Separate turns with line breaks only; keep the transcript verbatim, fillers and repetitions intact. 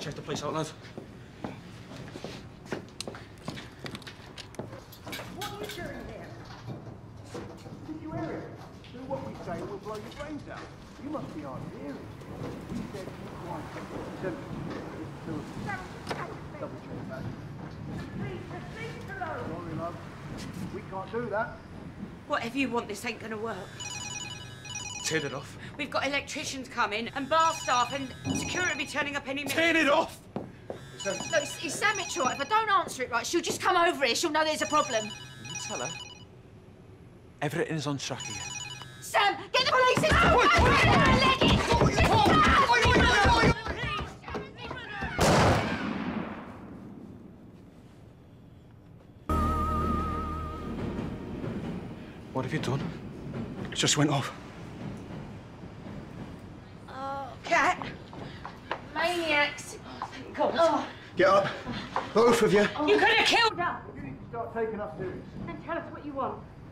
check the place out, lads.
What are you doing here? Did you hear it? Do what we say and we'll blow your brains out. You must be hard of hearing. We said you quiet. Double check that. Please, just leave it alone. Sorry, love. We can't do that.
Whatever you want, this ain't gonna work.
Turn it off.
We've got electricians coming and bar staff and security will be turning up any minute.
Turn it off!
Look, it's, it's Sam, it's all right. If I don't answer it right, she'll just come over here. She'll know there's a problem.
You tell her. Everything is on track here.
Sam, get the police in! No!
Wait, wait, What have you done? It just went off.
Oh, cat. Maniacs. Oh, thank God. Oh.
Get up. Both of you.
You could have killed her!
You need to start taking us serious.
And tell us what you want.